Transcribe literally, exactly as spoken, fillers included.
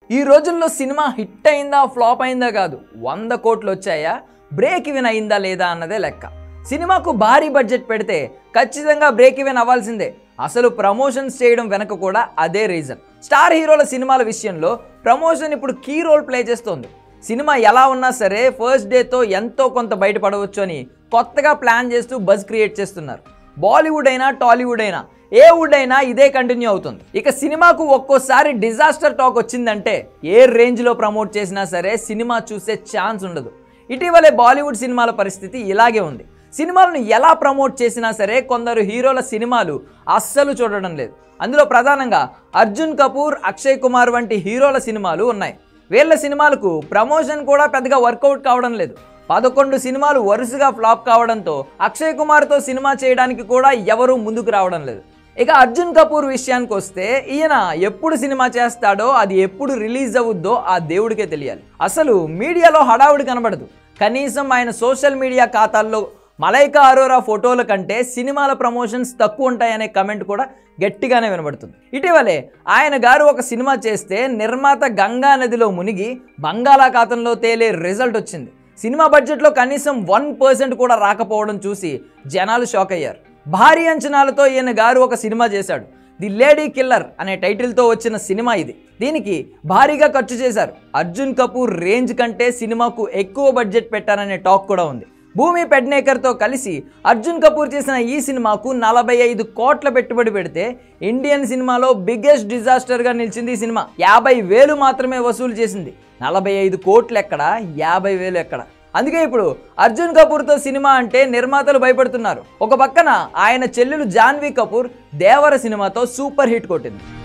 ఈ రోజుల్లో cinema hit అయిందా ఫ్లాప్ అయిందా కాదు, వంద కోట్లు వచ్చాయా బ్రేక్ ఈవెన్ అయిందా లేదా అన్నదే లెక్క. సినిమాకు భారీ బడ్జెట్ పెడితే ఖచ్చితంగా బ్రేక్ ఈవెన్ అవ్వాల్సిందే. అసలు ప్రమోషన్స్ చేయడం వెనక కూడా అదే రీజన్. స్టార్ హీరోల సినిమాల విషయంలో ప్రమోషన్ ఇప్పుడు కీ రోల్ ప్లే చేస్తోంది. సినిమా ఎలా ఉన్నా సరే ఫస్ట్ డేతో ఎంతో కొంత బయటపడవచ్చు అని కొత్తగా ప్లాన్ చేస్తూ బజ్ క్రియేట్ చేస్తున్నారు. బాలీవుడ్ అయినా టాలీవుడ్ అయినా ఏ వుడ్ అయినా ఇదే కంటిన్యూ అవుతుంది. ఇక సినిమాకు ఒక్కోసారి డిజాస్టర్ టాక్ వచ్చిందంటే ఏ రేంజ్లో ప్రమోట్ చేసినా సరే సినిమా చూసే ఛాన్స్ ఉండదు. ఇటీవలే బాలీవుడ్ సినిమాల పరిస్థితి ఇలాగే ఉంది. సినిమాలను ఎలా ప్రమోట్ చేసినా సరే కొందరు హీరోల సినిమాలు అస్సలు చూడడం లేదు. అందులో ప్రధానంగా అర్జున్ కపూర్, అక్షయ్ కుమార్ వంటి హీరోల సినిమాలు ఉన్నాయి. వీళ్ళ సినిమాలకు ప్రమోషన్ కూడా పెద్దగా వర్కౌట్ కావడం లేదు. పదకొండు సినిమాలు వరుసగా ఫ్లాప్ కావడంతో అక్షయ్ కుమార్తో సినిమా చేయడానికి కూడా ఎవరూ ముందుకు రావడం లేదు. ఇక అర్జున్ కపూర్ విషయానికి వస్తే ఈయన ఎప్పుడు సినిమా చేస్తాడో, అది ఎప్పుడు రిలీజ్ అవుద్దో ఆ దేవుడికే తెలియాలి. అసలు మీడియాలో హడావుడి కనబడదు. కనీసం ఆయన సోషల్ మీడియా ఖాతాల్లో మలైకా అరోరా ఫోటోల కంటే సినిమాల ప్రమోషన్స్ తక్కువ ఉంటాయనే కమెంట్ కూడా గట్టిగానే వినబడుతుంది. ఇటీవలే ఆయన గారు ఒక సినిమా చేస్తే నిర్మాత గంగా నదిలో మునిగి బంగాళాఖాతంలో తేలే రిజల్ట్ వచ్చింది. సినిమా బడ్జెట్లో కనీసం వన్ పర్సెంట్ కూడా రాకపోవడం చూసి జనాలు షాక్ అయ్యారు. భారీ అంచనాలతో ఈయన గారు ఒక సినిమా చేశాడు. ది లేడీ కిల్లర్ అనే టైటిల్తో వచ్చిన సినిమా ఇది. దీనికి భారీగా ఖర్చు చేశారు. అర్జున్ కపూర్ రేంజ్ కంటే సినిమాకు ఎక్కువ బడ్జెట్ పెట్టారనే టాక్ కూడా ఉంది. భూమి పెడ్నేకర్తో కలిసి అర్జున్ కపూర్ చేసిన ఈ సినిమాకు నలభై ఐదు కోట్ల పెట్టుబడి పెడితే ఇండియన్ సినిమాలో బిగ్గెస్ట్ డిజాస్టర్గా నిలిచింది ఈ సినిమా. యాభై వేలు మాత్రమే వసూలు చేసింది. నలభై ఐదు కోట్లు ఎక్కడ, యాభై వేలు ఎక్కడ? అందుకే ఇప్పుడు అర్జున్ కపూర్తో సినిమా అంటే నిర్మాతలు భయపడుతున్నారు. ఒక పక్కన ఆయన చెల్లెలు జాన్వీ కపూర్ దేవర సినిమాతో సూపర్ హిట్ కొట్టింది.